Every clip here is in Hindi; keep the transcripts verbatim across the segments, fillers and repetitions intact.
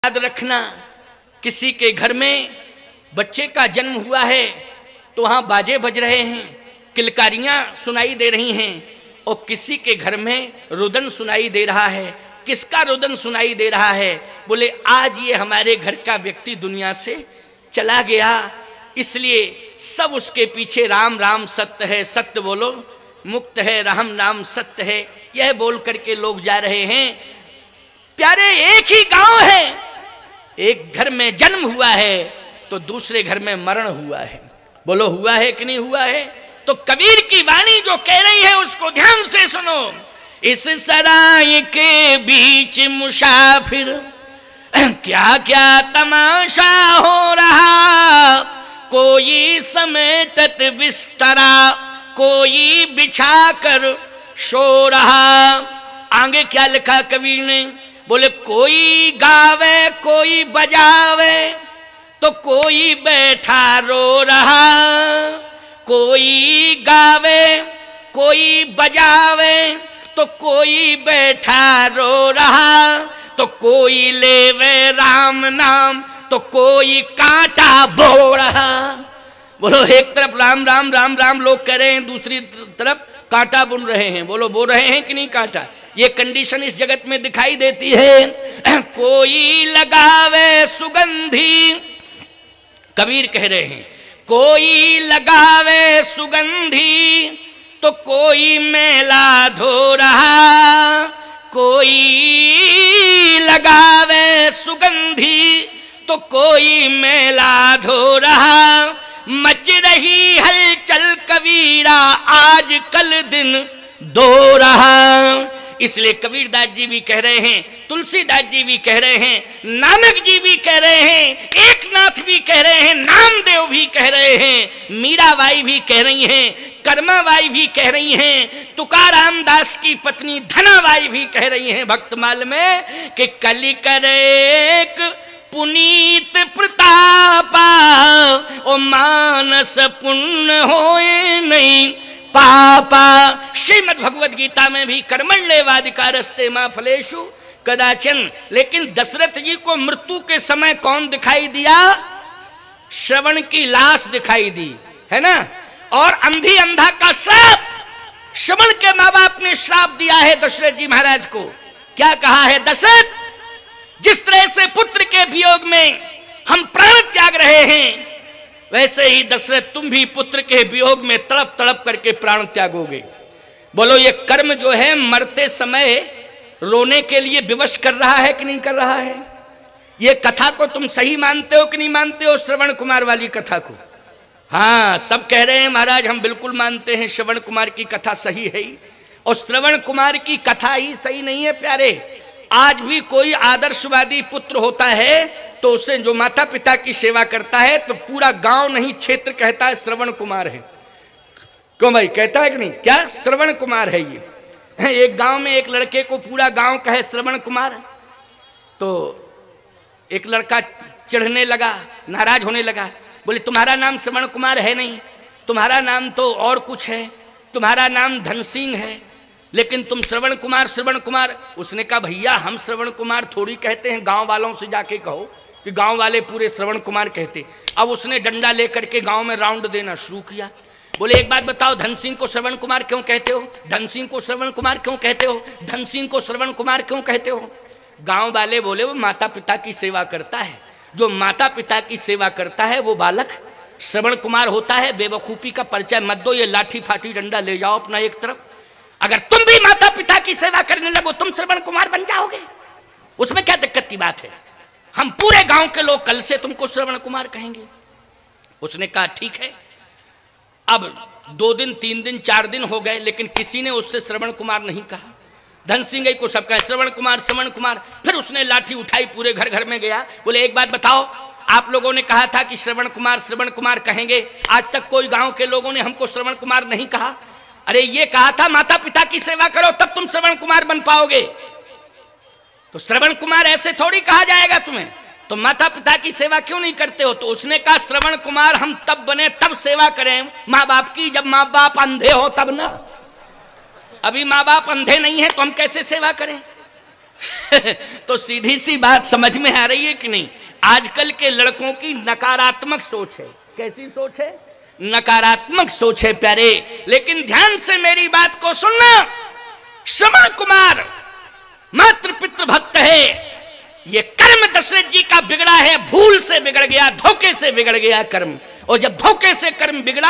याद रखना, किसी के घर में बच्चे का जन्म हुआ है तो वहाँ बाजे बज रहे हैं, किलकारियाँ सुनाई दे रही हैं, और किसी के घर में रुदन सुनाई दे रहा है। किसका रुदन सुनाई दे रहा है? बोले आज ये हमारे घर का व्यक्ति दुनिया से चला गया, इसलिए सब उसके पीछे राम राम सत्य है, सत्य बोलो मुक्त है, राम नाम सत्य है, यह बोल करके लोग जा रहे हैं। प्यारे एक ही गांव है, एक घर में जन्म हुआ है तो दूसरे घर में मरण हुआ है। बोलो हुआ है कि नहीं हुआ है? तो कबीर की वाणी जो कह रही है उसको ध्यान से सुनो। इस सराय के बीच मुसाफिर क्या क्या तमाशा हो रहा, कोई समेटत बिस्तरा, कोई बिछा कर सो रहा। आगे क्या लिखा कबीर ने? बोले कोई गावे कोई बजावे तो कोई बैठा रो रहा, कोई गावे कोई बजावे तो कोई बैठा रो रहा, तो कोई लेवे राम नाम तो कोई कांटा बो रहा। बोलो एक तरफ राम राम राम राम लोग कह रहे हैं, दूसरी तरफ कांटा बुन रहे हैं। बोलो बो रहे हैं कि नहीं कांटा? ये कंडीशन इस जगत में दिखाई देती है। कोई लगावे सुगंधी, कबीर कह रहे हैं कोई लगावे सुगंधी तो कोई मैला धो रहा, कोई लगावे सुगंधी तो कोई मैला धो रहा। मच रही हलचल कबीरा आज कल दिन दो रहा। इसलिए कबीरदास जी भी कह रहे हैं, तुलसीदास जी भी कह रहे हैं, नानक जी भी कह रहे हैं, एकनाथ भी कह रहे हैं, नामदेव भी कह रहे हैं, मीराबाई भी कह रही हैं, कर्माबाई भी कह रही हैं, तुकाराम दास की पत्नी धनाबाई भी कह रही हैं भक्तमाल में कि कलि करे पुनीत प्रतापा ओ मानस पुण्य होए नहीं पापा। श्रीमद् भगवद गीता में भी कर्मण्येवाधिकारस्ते मा फलेषु कदाचन। लेकिन दशरथ जी को मृत्यु के समय कौन दिखाई दिया? श्रवण की लाश दिखाई दी, है ना? और अंधी अंधा का श्राप, श्रवण के माँ बाप ने श्राप दिया है दशरथ जी महाराज को। क्या कहा है? दशरथ, जिस तरह से पुत्र के वियोग में हम प्राण त्याग रहे हैं, वैसे ही दशरथ तुम भी पुत्र के वियोग में तड़प तड़प करके प्राण त्यागोगे। बोलो ये कर्म जो है मरते समय रोने के लिए विवश कर रहा है कि नहीं कर रहा है? ये कथा को तुम सही मानते हो कि नहीं मानते हो? श्रवण कुमार वाली कथा को? हाँ, सब कह रहे हैं महाराज हम बिल्कुल मानते हैं, श्रवण कुमार की कथा सही है ही। और श्रवण कुमार की कथा ही सही नहीं है प्यारे। आज भी कोई आदर्शवादी पुत्र होता है तो उसे जो माता पिता की सेवा करता है तो पूरा गांव नहीं क्षेत्र कहता है श्रवण कुमार है। क्यों भाई, कहता है कि नहीं? क्या श्रवण कुमार है ये? एक गांव में एक लड़के को पूरा गांव कहे श्रवण कुमार, तो एक लड़का चिढ़ने लगा, नाराज होने लगा। बोले तुम्हारा नाम श्रवण कुमार है नहीं, तुम्हारा नाम तो और कुछ है, तुम्हारा नाम धन सिंह है, लेकिन तुम श्रवण कुमार श्रवण कुमार। उसने कहा भैया हम श्रवण कुमार थोड़ी कहते हैं, गांव वालों से जाके कहो कि गांव वाले पूरे श्रवण कुमार कहते। अब उसने डंडा लेकर के गांव में राउंड देना शुरू किया। बोले एक बात बताओ, धन सिंह को श्रवण कुमार क्यों कहते हो? धन सिंह को श्रवण कुमार क्यों कहते हो? धन सिंह को श्रवण कुमार क्यों कहते हो? गांव वाले बोले वो माता पिता की सेवा करता है, जो माता पिता की सेवा करता है वो बालक श्रवण कुमार होता है। बेवकूफ़ी का परिचय मत दो, ये लाठी फाटी डंडा ले जाओ अपना एक तरफ। अगर तुम भी माता पिता की सेवा करने लगो तुम श्रवण कुमार बन जाओगे, उसमें क्या दिक्कत की बात है? हम पूरे गांव के लोग कल से तुमको श्रवण कुमार कहेंगे। उसने कहा ठीक है। अब दो दिन तीन दिन चार दिन हो गए लेकिन किसी ने उससे श्रवण कुमार नहीं कहा। धन सिंह को सब कहे श्रवण कुमार श्रवण कुमार। फिर उसने लाठी उठाई, पूरे घर घर में गया। बोले एक बात बताओ, आप लोगों ने कहा था कि श्रवण कुमार श्रवण कुमार कहेंगे, आज तक कोई गांव के लोगों ने हमको श्रवण कुमार नहीं कहा। अरे ये कहा था माता पिता की सेवा करो तब तुम श्रवण कुमार बन पाओगे, तो श्रवण कुमार ऐसे थोड़ी कहा जाएगा तुम्हें, तो माता पिता की सेवा क्यों नहीं करते हो? तो उसने कहा श्रवण कुमार हम तब बने तब सेवा करें माँ बाप की, जब माँ बाप अंधे हो तब ना। अभी माँ बाप अंधे नहीं है तो हम कैसे सेवा करें? तो सीधी सी बात समझ में आ रही है कि नहीं? आजकल के लड़कों की नकारात्मक सोच है। कैसी सोच है? नकारात्मक सोच है प्यारे। लेकिन ध्यान से मेरी बात को सुनना। श्रवण कुमार मातृ पितृ भक्त है। ये कर्म दशरथ जी का बिगड़ा है, भूल से बिगड़ गया, धोखे से बिगड़ गया कर्म। और जब धोखे से कर्म बिगड़ा,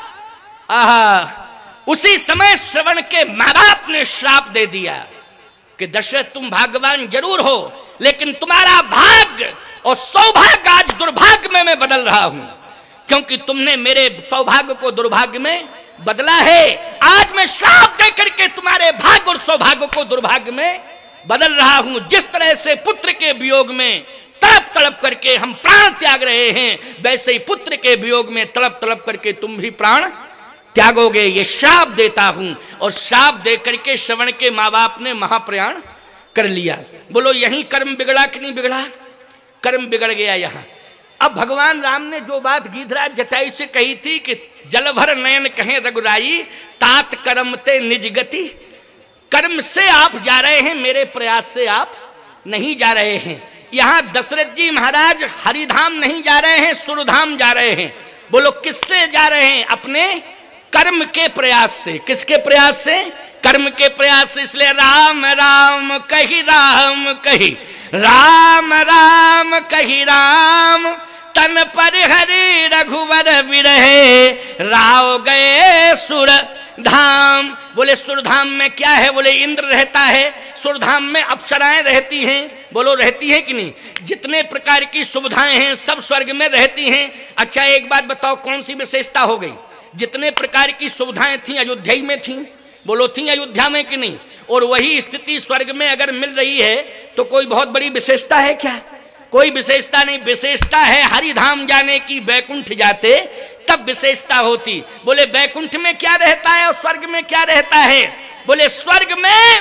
आहा, उसी समय श्रवण के माँ बाप ने श्राप दे दिया कि दशरथ तुम भाग्यवान जरूर हो, लेकिन तुम्हारा भाग्य और सौभाग्य आज दुर्भाग्य में मैं बदल रहा हूं, क्योंकि तुमने मेरे सौभाग्य को दुर्भाग्य में बदला है। आज मैं श्राप दे करके तुम्हारे भाग्य और सौभाग्य को दुर्भाग्य में बदल रहा हूं। जिस तरह से पुत्र के वियोग में तड़प तड़प करके हम प्राण त्याग रहे हैं, वैसे ही पुत्र के वियोग में तड़प तड़प करके तुम भी प्राण त्यागोगे, ये श्राप देता हूं। और श्राप दे करके श्रवण के माँ बाप ने महाप्रयाण कर लिया। बोलो यही कर्म बिगड़ा कि नहीं बिगड़ा? कर्म बिगड़ गया यहां। अब भगवान राम ने जो बात गिरिधराज जटायु से कही थी कि जल भर नयन कहें रघुराई, तात कर्म ते निज गति। कर्म से आप जा रहे हैं, मेरे प्रयास से आप नहीं जा रहे हैं। यहां दशरथ जी महाराज हरिधाम नहीं जा रहे हैं, सुरधाम जा रहे हैं। बोलो किससे जा रहे हैं? अपने कर्म के प्रयास से। किसके प्रयास से? कर्म के प्रयास से। इसलिए राम राम कही राम कही, राम राम कही राम, तन पर हरि रघुवर विरहे, राव गए सुर धाम। बोले सुरधाम में क्या है? बोले इंद्र रहता है, सुरधाम में अप्सराएं रहती हैं। बोलो रहती हैं कि नहीं? जितने प्रकार की सुविधाएं हैं सब स्वर्ग में रहती हैं। अच्छा एक बात बताओ, कौन सी विशेषता हो गई? जितने प्रकार की सुविधाएं थी अयोध्या में थी। बोलो थी अयोध्या में कि नहीं? और वही स्थिति स्वर्ग में अगर मिल रही है तो कोई बहुत बड़ी विशेषता है क्या? कोई विशेषता नहीं। विशेषता है हरिधाम जाने की, बैकुंठ जाते तब विशेषता होती। बोले बैकुंठ में क्या रहता है और स्वर्ग में क्या रहता है? बोले स्वर्ग में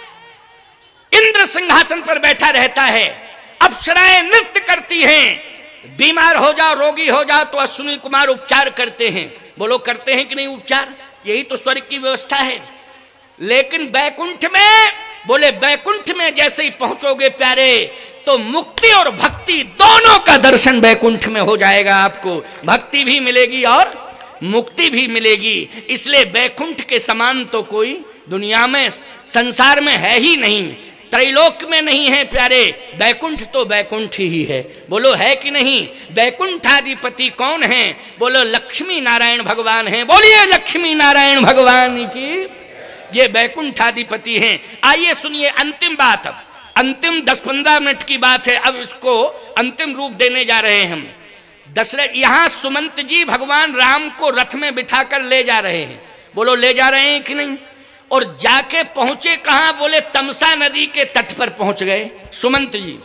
इंद्र सिंहासन पर बैठा रहता है, अप्सराएं नृत्य करती हैं, बीमार हो जाओ रोगी हो जाओ तो अश्विनी कुमार उपचार करते हैं। बोलो करते हैं कि नहीं उपचार? यही तो स्वर्ग की व्यवस्था है। लेकिन बैकुंठ में, बोले बैकुंठ में जैसे ही पहुंचोगे प्यारे तो मुक्ति और भक्ति दोनों का दर्शन बैकुंठ में हो जाएगा। आपको भक्ति भी मिलेगी और मुक्ति भी मिलेगी। इसलिए बैकुंठ के समान तो कोई दुनिया में संसार में है ही नहीं, त्रैलोक में नहीं है प्यारे। बैकुंठ तो बैकुंठ ही है। बोलो है कि नहीं? बैकुंठाधिपति कौन है? बोलो लक्ष्मी नारायण भगवान है। बोलिए लक्ष्मी नारायण भगवान की। ये बैकुंठाधिपति हैं। आइए सुनिए अंतिम बात। अब अंतिम दस पंद्रह मिनट की बात है, अब इसको अंतिम रूप देने जा रहे हैं हम। दशरथ यहां सुमंत जी भगवान राम को रथ में बिठाकर ले जा रहे हैं। बोलो ले जा रहे हैं कि नहीं? और जाके पहुंचे कहां? बोले तमसा नदी के तट पर पहुंच गए सुमंत जी।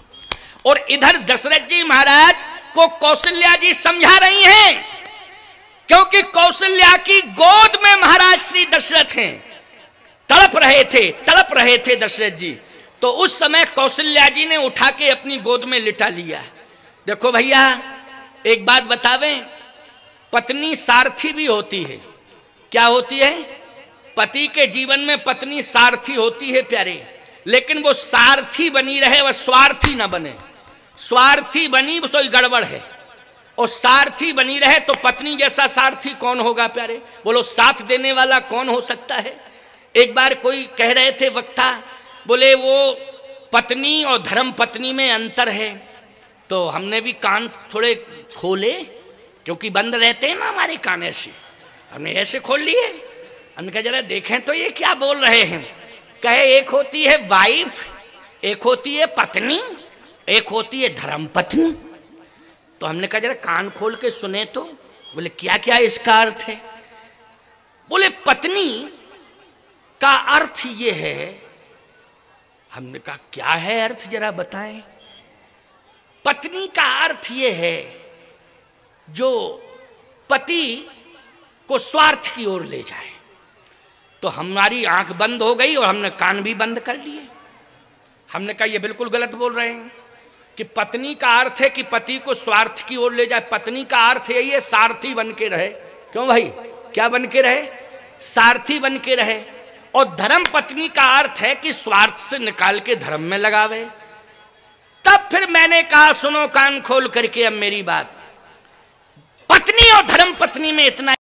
और इधर दशरथ जी महाराज को कौशल्या जी समझा रही हैं, क्योंकि कौशल्या की गोद में महाराज श्री दशरथ हैं। तड़प रहे थे तड़प रहे थे दशरथ जी। तो उस समय कौशल्या जी ने उठा के अपनी गोद में लिटा लिया। देखो भैया एक बात बतावें, पत्नी सारथी भी होती है। क्या होती है? पति के जीवन में पत्नी सारथी होती है प्यारे, लेकिन वो सारथी बनी रहे, वह स्वार्थी ना बने। स्वार्थी बनी तो गड़बड़ है, और सारथी बनी रहे तो पत्नी जैसा सारथी कौन होगा प्यारे? बोलो साथ देने वाला कौन हो सकता है? एक बार कोई कह रहे थे वक्ता, बोले वो पत्नी और धर्म पत्नी में अंतर है। तो हमने भी कान थोड़े खोले, क्योंकि बंद रहते हैं ना हमारे कान, ऐसे हमने ऐसे खोल लिए। हमने कहा जरा देखें तो ये क्या बोल रहे हैं। कहे एक होती है वाइफ, एक होती है पत्नी, एक होती है धर्म पत्नी। तो हमने कहा जरा कान खोल के सुने तो। बोले क्या क्या इसका अर्थ है? बोले पत्नी का अर्थ ये है। हमने कहा क्या है अर्थ, जरा बताएं। पत्नी का अर्थ ये है जो पति को स्वार्थ की ओर ले जाए। तो हमारी आंख बंद हो गई और हमने कान भी बंद कर लिए। हमने कहा ये बिल्कुल गलत बोल रहे हैं कि पत्नी का अर्थ है कि पति को स्वार्थ की ओर ले जाए। पत्नी का अर्थ यही है सारथी बन के रहे। क्यों भाई? क्या बन के रहे? सारथी बन के रहे। और धर्म पत्नी का अर्थ है कि स्वार्थ से निकाल के धर्म में लगावे। तब फिर मैंने कहा सुनो कान खोल करके अब मेरी बात, पत्नी और धर्म पत्नी में इतना